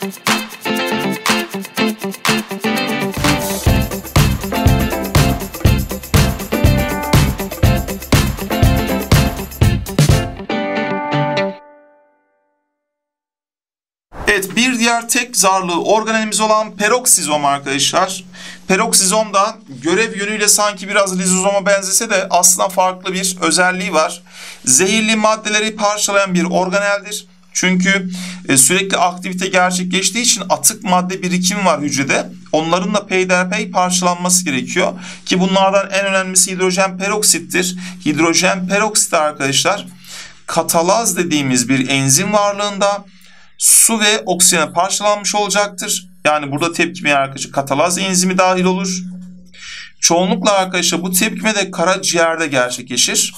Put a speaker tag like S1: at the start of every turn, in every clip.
S1: Evet, bir diğer tek zarlı organelimiz olan peroksizom arkadaşlar. Peroksizom da görev yönüyle sanki biraz lizozoma benzese de aslında farklı bir özelliği var. Zehirli maddeleri parçalayan bir organeldir. Çünkü sürekli aktivite gerçekleştiği için atık madde birikimi var hücrede. Onların da peyderpey parçalanması gerekiyor. Ki bunlardan en önemlisi hidrojen peroksittir. Hidrojen peroksit arkadaşlar katalaz dediğimiz bir enzim varlığında su ve oksijene parçalanmış olacaktır. Yani burada tepkimeye arkadaşlar katalaz enzimi dahil olur. Çoğunlukla arkadaşlar bu tepkime de karaciğerde gerçekleşir.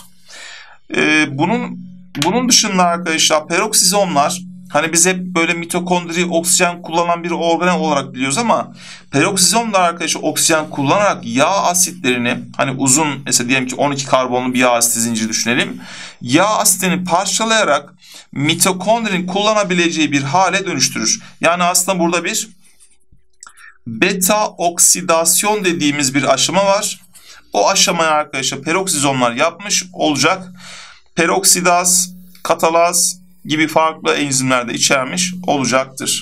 S1: Bunun dışında arkadaşlar peroksizomlar, hani biz hep böyle mitokondri oksijen kullanan bir organel olarak biliyoruz ama peroksizom da arkadaşlar oksijen kullanarak yağ asitlerini, hani uzun mesela diyelim ki 12 karbonlu bir yağ asiti zinciri düşünelim. Yağ asitini parçalayarak mitokondrinin kullanabileceği bir hale dönüştürür. Yani aslında burada bir beta oksidasyon dediğimiz bir aşama var. O aşamayı arkadaşlar peroksizomlar yapmış olacak. Peroksidaz, katalaz gibi farklı enzimler de içermiş olacaktır.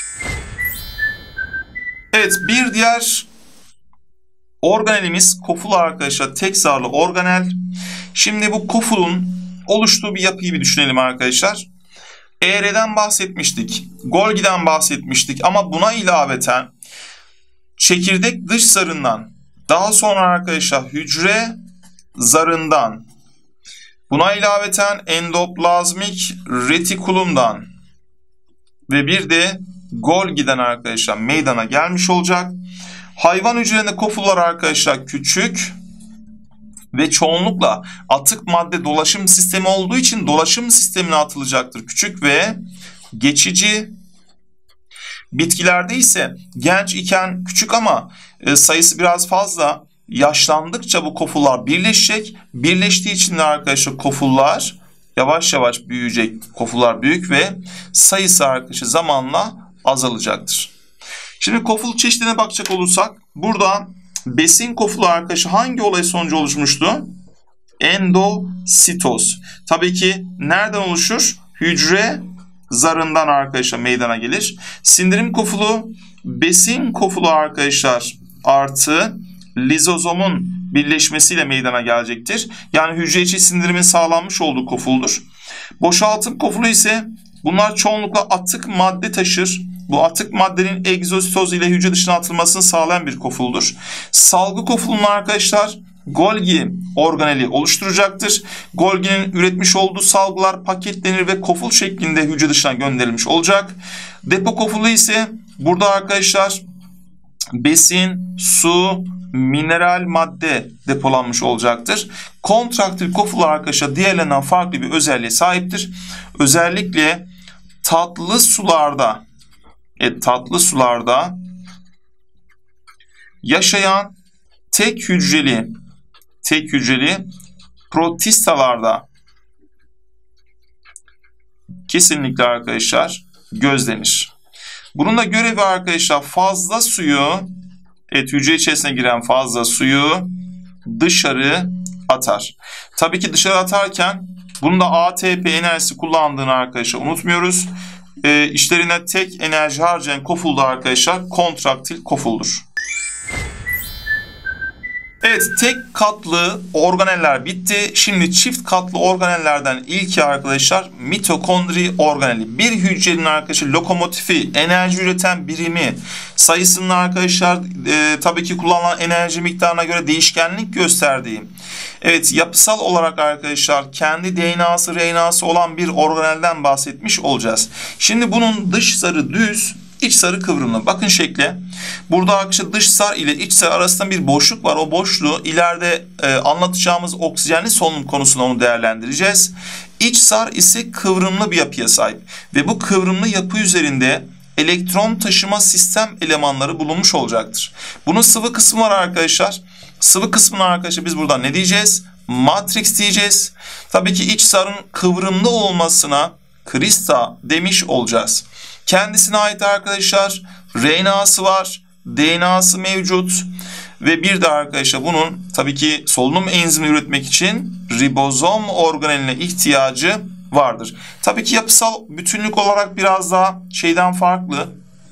S1: Evet, bir diğer organelimiz koful arkadaşlar. Tek zarlı organel. Şimdi bu kofulun oluştuğu bir yapıyı bir düşünelim arkadaşlar. ER'den bahsetmiştik. Golgi'den bahsetmiştik ama buna ilaveten çekirdek dış zarından, daha sonra arkadaşlar hücre zarından, buna ilaveten endoplazmik retikulumdan ve bir de Golgi'den arkadaşlar meydana gelmiş olacak. Hayvan hücrelerinde kofullar arkadaşlar küçük ve çoğunlukla atık madde dolaşım sistemi olduğu için dolaşım sistemine atılacaktır. Küçük ve geçici. Bitkilerde ise genç iken küçük ama sayısı biraz fazla. Yaşlandıkça bu kofullar birleşecek. Birleştiği için de arkadaşlar kofullar yavaş yavaş büyüyecek. Kofullar büyük ve sayısı arkadaşlar zamanla azalacaktır. Şimdi koful çeşidine bakacak olursak burada besin kofulu arkadaşlar hangi olay sonucu oluşmuştu? Endositoz. Tabii ki nereden oluşur? Hücre zarından arkadaşlar meydana gelir. Sindirim kofulu besin kofulu arkadaşlar artı lizozomun birleşmesiyle meydana gelecektir. Yani hücre içi sindirimin sağlanmış olduğu kofuldur. Boşaltım kofulu ise bunlar çoğunlukla atık madde taşır. Bu atık maddenin egzositoz ile hücre dışına atılmasını sağlayan bir kofuldur. Salgı kofulunun arkadaşlar Golgi organeli oluşturacaktır. Golgi'nin üretmiş olduğu salgılar paketlenir ve koful şeklinde hücre dışına gönderilmiş olacak. Depo kofulu ise burada arkadaşlar besin, su, mineral madde depolanmış olacaktır. Kontraktil kofullar arkadaşlar diğerlerinden farklı bir özelliğe sahiptir. Özellikle tatlı sularda yaşayan tek hücreli protistalarda kesinlikle arkadaşlar gözlenir. Bunun da görevi arkadaşlar fazla suyu, hücre içerisine giren fazla suyu dışarı atar. Tabii ki dışarı atarken bunun da ATP enerjisi kullandığını arkadaşlar unutmuyoruz. İşlerine tek enerji harcayan koful da arkadaşlar kontraktil kofuldur. Evet, tek katlı organeller bitti. Şimdi çift katlı organellerden ilki arkadaşlar mitokondri organeli. Bir hücrenin arkadaşlar lokomotifi, enerji üreten birimi sayısının arkadaşlar tabii ki kullanılan enerji miktarına göre değişkenlik gösterdiği. Evet, yapısal olarak arkadaşlar kendi DNA'sı, RNA'sı olan bir organelden bahsetmiş olacağız. Şimdi bunun dış zarı düz, İç zarı kıvrımlı. Bakın şekle. Burada arkadaşlar dış zar ile iç zar arasında bir boşluk var. O boşluğu ileride anlatacağımız oksijenli solunum konusunda onu değerlendireceğiz. İç zar ise kıvrımlı bir yapıya sahip. Ve bu kıvrımlı yapı üzerinde elektron taşıma sistem elemanları bulunmuş olacaktır. Bunun sıvı kısmı var arkadaşlar. Sıvı kısmına arkadaşlar biz buradan ne diyeceğiz? Matrix diyeceğiz. Tabii ki iç zarın kıvrımlı olmasına krista demiş olacağız. Kendisine ait arkadaşlar RNA'sı var, DNA'sı mevcut ve bir de arkadaşlar bunun tabii ki solunum enzimi üretmek için ribozom organeline ihtiyacı vardır. Tabii ki yapısal bütünlük olarak biraz daha şeyden farklı.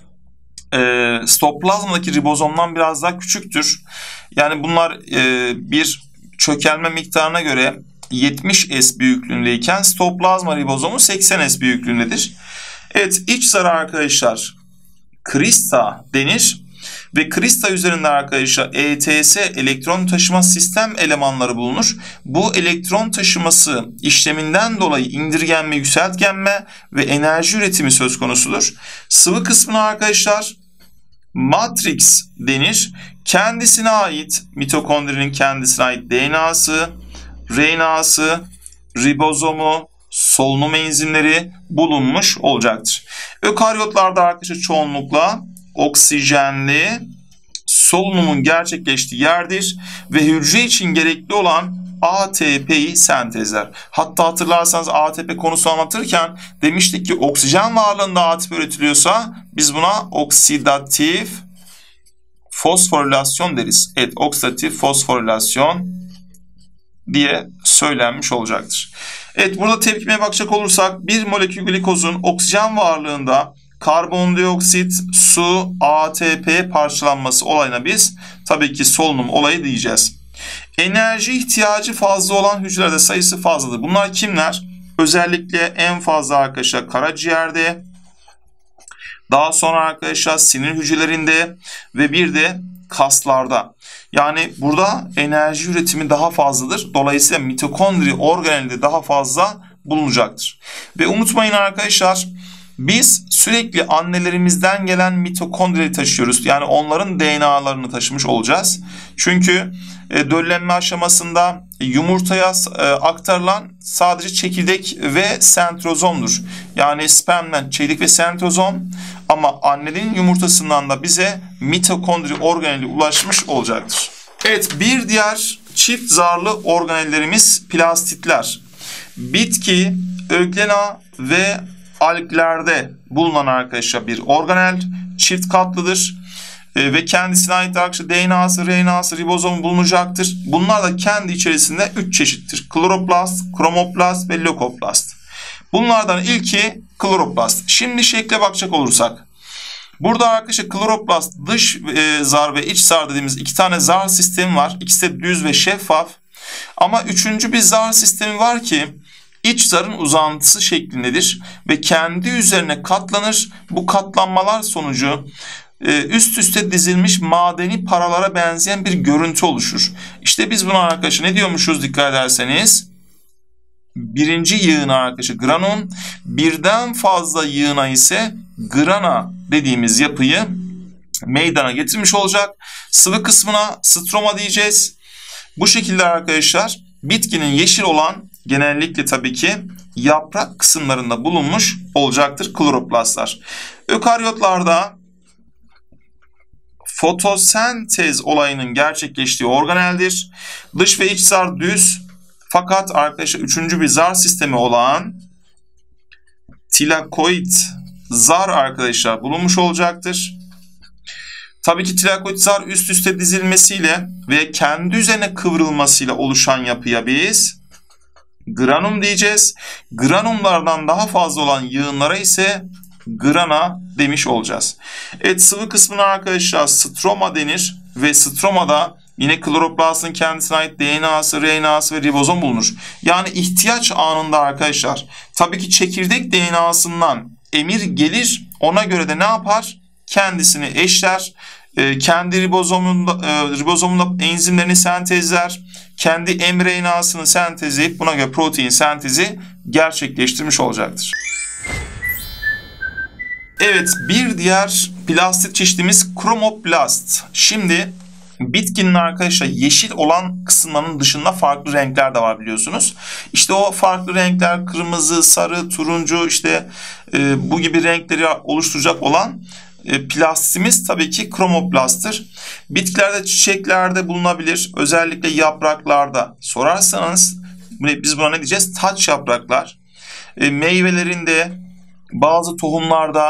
S1: Sitoplazmadaki ribozomdan biraz daha küçüktür. Yani bunlar bir çökelme miktarına göre 70 S büyüklüğündeyken sitoplazma ribozomu 80 S büyüklüğündedir. Evet, iç zarı arkadaşlar krista denir ve krista üzerinde arkadaşlar ETS elektron taşıma sistem elemanları bulunur. Bu elektron taşıması işleminden dolayı indirgenme, yükseltgenme ve enerji üretimi söz konusudur. Sıvı kısmına arkadaşlar matrix denir. Kendisine ait, mitokondrinin kendisine ait DNA'sı, RNA'sı, ribozomu, solunum enzimleri bulunmuş olacaktır. Ökaryotlarda arkadaşlar çoğunlukla oksijenli solunumun gerçekleştiği yerdir ve hücre için gerekli olan ATP'yi sentezler. Hatta hatırlarsanız ATP konusunu anlatırken demiştik ki oksijen varlığında ATP üretiliyorsa biz buna oksidatif fosforilasyon deriz. Evet, oksidatif fosforilasyon diye söylenmiş olacaktır. Evet, burada tepkimeye bakacak olursak bir molekül glikozun oksijen varlığında karbondioksit, su, ATP parçalanması olayına biz tabii ki solunum olayı diyeceğiz. Enerji ihtiyacı fazla olan hücrelerde sayısı fazladır. Bunlar kimler? Özellikle en fazla arkadaşlar karaciğerde, daha sonra arkadaşlar sinir hücrelerinde ve bir de kaslarda. Yani burada enerji üretimi daha fazladır. Dolayısıyla mitokondri organelinde daha fazla bulunacaktır. Ve unutmayın arkadaşlar, biz sürekli annelerimizden gelen mitokondriyi taşıyoruz. Yani onların DNA'larını taşımış olacağız. Çünkü döllenme aşamasında yumurtaya aktarılan sadece çekirdek ve sentrozomdur. Yani spermden çekirdek ve sentrozom, ama annenin yumurtasından da bize mitokondri organeli ulaşmış olacaktır. Evet, bir diğer çift zarlı organellerimiz plastitler. Bitki, öglena ve alglerde bulunan arkadaşlar bir organel, çift katlıdır ve kendisine ait arkadaşlar DNA'sı, RNA'sı, ribozomu bulunacaktır. Bunlar da kendi içerisinde 3 çeşittir. Kloroplast, kromoplast ve lökoplast. Bunlardan ilki kloroplast. Şimdi şekle bakacak olursak, burada arkadaşlar kloroplast dış zar ve iç zar dediğimiz iki tane zar sistemi var. İkisi de düz ve şeffaf. Ama üçüncü bir zar sistemi var ki iç zarın uzantısı şeklindedir ve kendi üzerine katlanır. Bu katlanmalar sonucu üst üste dizilmiş madeni paralara benzeyen bir görüntü oluşur. İşte biz buna arkadaşlar ne diyormuşuz dikkat ederseniz? Birinci yığına arkadaşlar granum, birden fazla yığına ise grana dediğimiz yapıyı meydana getirmiş olacak. Sıvı kısmına stroma diyeceğiz. Bu şekilde arkadaşlar bitkinin yeşil olan genellikle tabii ki yaprak kısımlarında bulunmuş olacaktır kloroplastlar. Ökaryotlarda fotosentez olayının gerçekleştiği organeldir. Dış ve iç zar düz, fakat arkadaşlar üçüncü bir zar sistemi olan tilakoid zar arkadaşlar bulunmuş olacaktır. Tabii ki tilakoid zar üst üste dizilmesiyle ve kendi üzerine kıvrılmasıyla oluşan yapıya biz granum diyeceğiz. Granumlardan daha fazla olan yığınlara ise grana demiş olacağız. Evet, sıvı kısmına arkadaşlar stroma denir ve stromada yine kloroplastın kendisine ait DNA'sı, RNA'sı ve ribozom bulunur. Yani ihtiyaç anında arkadaşlar tabii ki çekirdek DNA'sından emir gelir, ona göre de ne yapar? Kendisini eşler, kendi ribozomunda enzimlerini sentezler, kendi mRNA'sını sentezleyip buna göre protein sentezi gerçekleştirmiş olacaktır. Evet, bir diğer plastit çeşidimiz kromoplast. Şimdi bitkinin arkadaşlar yeşil olan kısımlarının dışında farklı renkler de var biliyorsunuz. İşte o farklı renkler kırmızı, sarı, turuncu, işte bu gibi renkleri oluşturacak olan plastimiz tabii ki kromoplasttır. Bitkilerde, çiçeklerde bulunabilir. Özellikle yapraklarda sorarsanız biz buna ne diyeceğiz? Taç yapraklar. Meyvelerinde, bazı tohumlarda,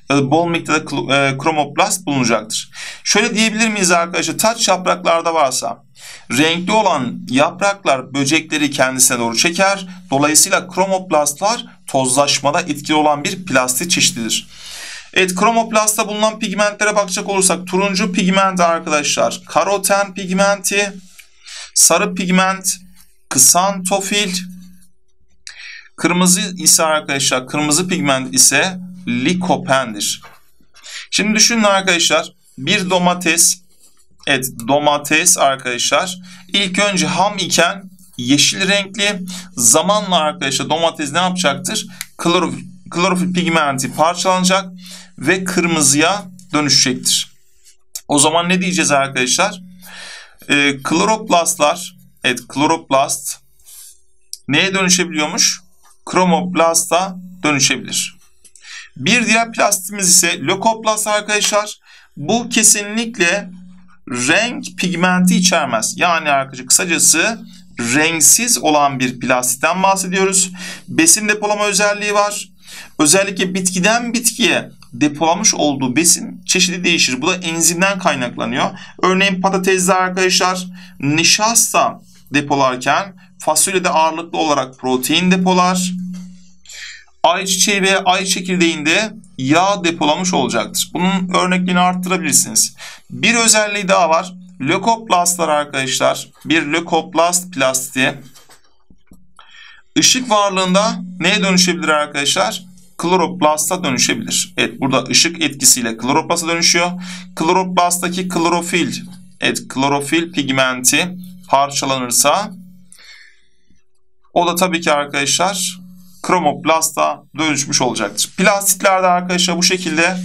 S1: bol miktarda kromoplast bulunacaktır. Şöyle diyebilir miyiz arkadaşlar? Taç yapraklarda varsa renkli olan yapraklar böcekleri kendisine doğru çeker. Dolayısıyla kromoplastlar tozlaşmada etkili olan bir plastik çeşididir. Evet, kromoplastta bulunan pigmentlere bakacak olursak turuncu pigment arkadaşlar karoten pigmenti, sarı pigment ksantofil, kırmızı ise arkadaşlar kırmızı pigment ise likopendir. Şimdi düşünün arkadaşlar, bir domates, evet domates arkadaşlar ilk önce ham iken yeşil renkli, zamanla arkadaşlar domates ne yapacaktır? Klorofil pigmenti parçalanacak ve kırmızıya dönüşecektir. O zaman ne diyeceğiz arkadaşlar? Kloroplastlar, evet kloroplast neye dönüşebiliyormuş? Kromoplasta dönüşebilir. Bir diğer plastimiz ise lökoplast arkadaşlar. Bu kesinlikle renk pigmenti içermez. Yani arkadaşlar kısacası renksiz olan bir plastikten bahsediyoruz. Besin depolama özelliği var. Özellikle bitkiden bitkiye depolamış olduğu besin çeşidi değişir. Bu da enzimden kaynaklanıyor. Örneğin patatesde arkadaşlar nişasta depolarken fasulyede ağırlıklı olarak protein depolar. Ayçiçeği ve ay çekirdeğinde yağ depolamış olacaktır. Bunun örneklerini arttırabilirsiniz. Bir özelliği daha var. Lökoplastlar arkadaşlar. Bir lökoplast plastiği ışık varlığında neye dönüşebilir arkadaşlar? Kloroplasta dönüşebilir. Evet, burada ışık etkisiyle kloroplasta dönüşüyor. Kloroplasttaki klorofil, evet klorofil pigmenti parçalanırsa o da tabii ki arkadaşlar kromoplasta dönüşmüş olacaktır. Plastiklerde arkadaşlar bu şekilde.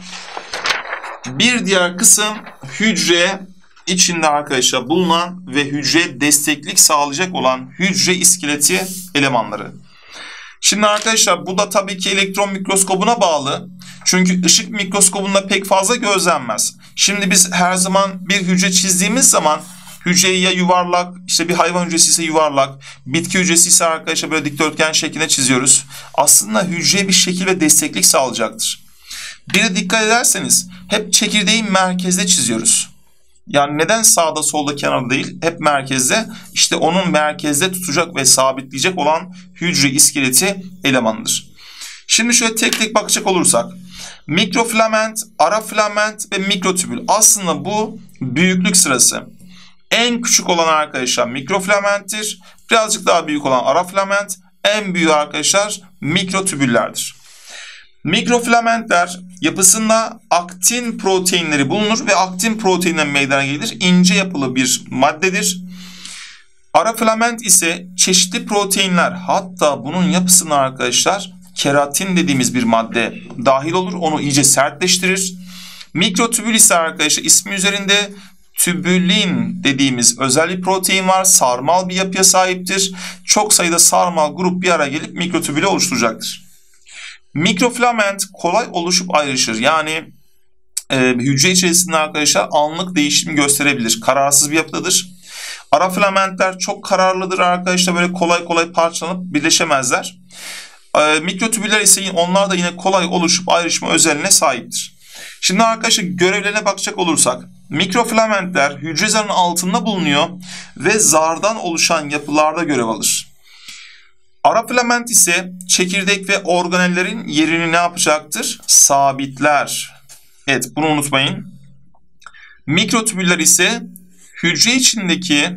S1: Bir diğer kısım hücre içinde arkadaşlar bulunan ve hücreye desteklik sağlayacak olan hücre iskeleti elemanları. Şimdi arkadaşlar bu da tabii ki elektron mikroskobuna bağlı. Çünkü ışık mikroskobunda pek fazla gözlenmez. Şimdi biz her zaman bir hücre çizdiğimiz zaman hücreyi ya yuvarlak, işte bir hayvan hücresi ise yuvarlak, bitki hücresi ise arkadaşlar böyle dikdörtgen şeklinde çiziyoruz. Aslında hücreye bir şekil ve desteklik sağlayacaktır. Bir de dikkat ederseniz hep çekirdeği merkezde çiziyoruz. Yani neden sağda solda kenarda değil, hep merkezde? İşte onun merkezde tutacak ve sabitleyecek olan hücre iskeleti elemanıdır. Şimdi şöyle tek tek bakacak olursak, mikrofilament, ara filament ve mikrotübül. Aslında bu büyüklük sırası. En küçük olan arkadaşlar mikrofilamenttir. Birazcık daha büyük olan ara filament. En büyüğü arkadaşlar mikrotübüllerdir. Mikrofilamentler yapısında aktin proteinleri bulunur ve aktin proteinden meydana gelir. İnce yapılı bir maddedir. Ara filament ise çeşitli proteinler, hatta bunun yapısına arkadaşlar keratin dediğimiz bir madde dahil olur. Onu iyice sertleştirir. Mikrotübül ise arkadaşlar ismi üzerinde tübülin dediğimiz özel bir protein var. Sarmal bir yapıya sahiptir. Çok sayıda sarmal grup bir araya gelip mikrotübülü oluşturacaktır. Mikrofilament kolay oluşup ayrışır. Yani hücre içerisinde arkadaşlar anlık değişim gösterebilir. Kararsız bir yapıdadır. Ara filamentler çok kararlıdır arkadaşlar. Böyle kolay kolay parçalanıp birleşemezler. Mikrotübüller ise onlar da yine kolay oluşup ayrışma özelliğine sahiptir. Şimdi arkadaşlar görevlerine bakacak olursak, mikrofilamentler hücre zarının altında bulunuyor ve zardan oluşan yapılarda görev alır. Ara filament ise çekirdek ve organellerin yerini ne yapacaktır? Sabitler. Evet, bunu unutmayın. Mikrotübüller ise hücre içindeki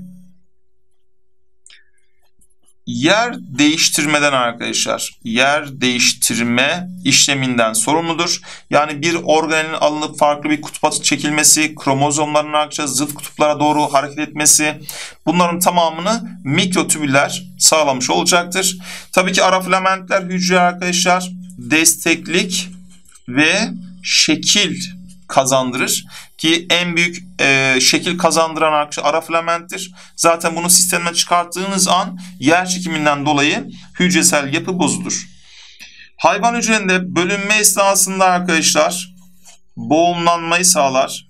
S1: yer değiştirmeden arkadaşlar, yer değiştirme işleminden sorumludur. Yani bir organelin alınıp farklı bir kutba çekilmesi, kromozomların arkadaşlar zıt kutuplara doğru hareket etmesi, bunların tamamını mikrotübüller sağlamış olacaktır. Tabii ki ara filamentler hücre arkadaşlar desteklik ve şekil kazandırır ki en büyük şekil kazandıran arkadaşlar ara filamenttir. Zaten bunu sistemden çıkarttığınız an yer çekiminden dolayı hücresel yapı bozulur. Hayvan hücrelerinde bölünme esnasında arkadaşlar boğumlanmayı sağlar.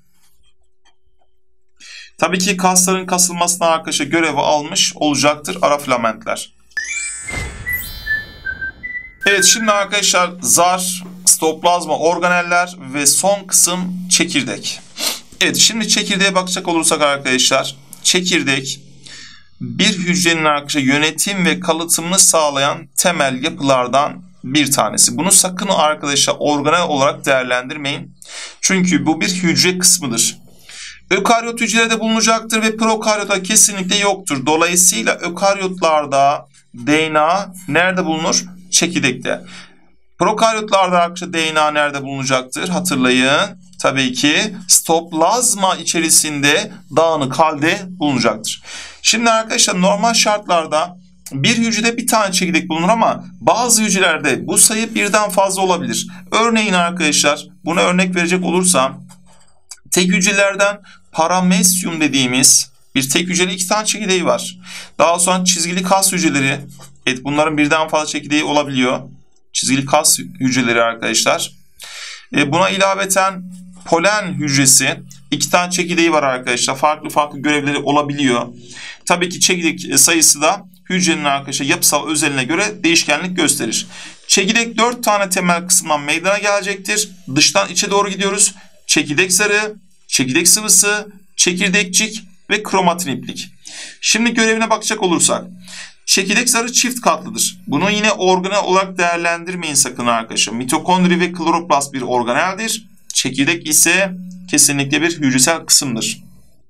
S1: Tabii ki kasların kasılmasına arkadaşlar görevi almış olacaktır ara filamentler. Evet, şimdi arkadaşlar zar sitoplazma organeller ve son kısım çekirdek. Evet, şimdi çekirdeğe bakacak olursak arkadaşlar, çekirdek bir hücrenin arkadaşlar yönetim ve kalıtımını sağlayan temel yapılardan bir tanesi. Bunu sakın arkadaşlar organel olarak değerlendirmeyin. Çünkü bu bir hücre kısmıdır. Ökaryot hücrelerde bulunacaktır ve prokaryotta kesinlikle yoktur. Dolayısıyla ökaryotlarda DNA nerede bulunur? Çekirdekte. Prokaryotlarda arkadaşlar DNA nerede bulunacaktır? Hatırlayın. Tabii ki sitoplazma içerisinde dağınık halde bulunacaktır. Şimdi arkadaşlar normal şartlarda bir hücrede bir tane çekirdek bulunur ama bazı hücrelerde bu sayı birden fazla olabilir. Örneğin arkadaşlar buna örnek verecek olursam tek hücrelerden paramesyum dediğimiz bir tek hücreli 2 tane çekirdeği var. Daha sonra çizgili kas hücreleri. Evet, bunların birden fazla çekirdeği olabiliyor. Çizgili kas hücreleri arkadaşlar. Buna ilaveten polen hücresi 2 tane çekirdeği var arkadaşlar. Farklı farklı görevleri olabiliyor. Tabii ki çekirdek sayısı da hücrenin arkadaşlar yapısal özelliğine göre değişkenlik gösterir. Çekirdek 4 tane temel kısımdan meydana gelecektir. Dıştan içe doğru gidiyoruz. Çekirdek zarı, çekirdek sıvısı, çekirdekçik ve kromatin iplik. Şimdi görevine bakacak olursak, çekirdek zarı çift katlıdır. Bunu yine organel olarak değerlendirmeyin sakın arkadaşlar. Mitokondri ve kloroplast bir organeldir. Çekirdek ise kesinlikle bir hücresel kısımdır.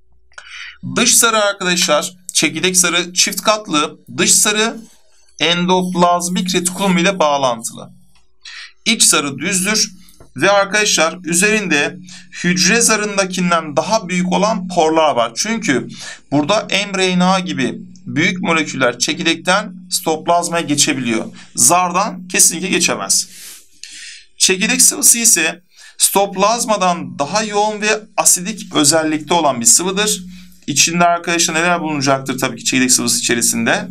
S1: Dış sarı arkadaşlar, çekirdek sarı çift katlı, dış sarı endoplazmik retikulum ile bağlantılı. İç sarı düzdür ve arkadaşlar üzerinde hücre zarındakinden daha büyük olan porlar var. Çünkü burada mRNA gibi büyük moleküller çekirdekten sitoplazmaya geçebiliyor. Zardan kesinlikle geçemez. Çekirdek sıvısı ise sitoplazmadan daha yoğun ve asidik özellikte olan bir sıvıdır. İçinde arkadaşlar neler bulunacaktır tabii ki çekirdek sıvısı içerisinde?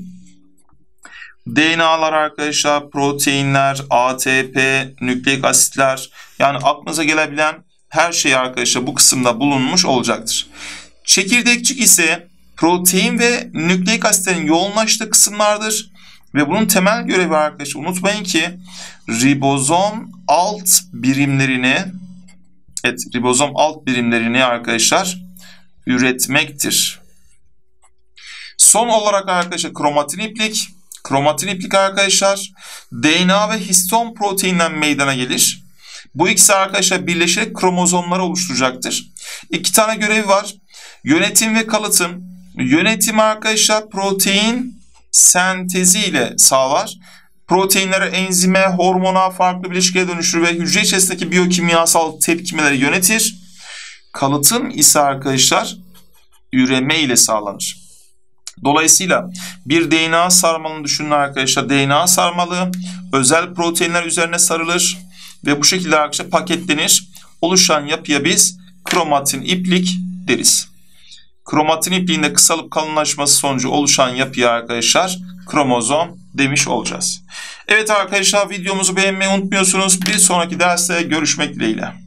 S1: DNA'lar arkadaşlar, proteinler, ATP, nükleik asitler, yani aklınıza gelebilen her şey arkadaşlar bu kısımda bulunmuş olacaktır. Çekirdekçik ise protein ve nükleik asitlerin yoğunlaştığı kısımlardır. Ve bunun temel görevi arkadaşlar unutmayın ki ribozom alt birimlerini arkadaşlar üretmektir. Son olarak arkadaşlar kromatin iplik. Kromatin iplik arkadaşlar DNA ve histon proteinden meydana gelir. Bu ikisi arkadaşlar birleşerek kromozomları oluşturacaktır. 2 tane görevi var. Yönetim ve kalıtım. Yönetim arkadaşlar protein sentezi ile sağlar. Proteinleri enzime, hormona, farklı bileşiklere dönüştürür ve hücre içerisindeki biyokimyasal tepkimeleri yönetir. Kalıtım ise arkadaşlar üreme ile sağlanır. Dolayısıyla bir DNA sarmalını düşünün arkadaşlar. DNA sarmalı özel proteinler üzerine sarılır ve bu şekilde arkadaşlar paketlenir. Oluşan yapıya biz kromatin iplik deriz. Kromatin ipliğinde kısalıp kalınlaşması sonucu oluşan yapıya arkadaşlar kromozom demiş olacağız. Evet arkadaşlar videomuzu beğenmeyi unutmuyorsunuz. Bir sonraki derste görüşmek dileğiyle.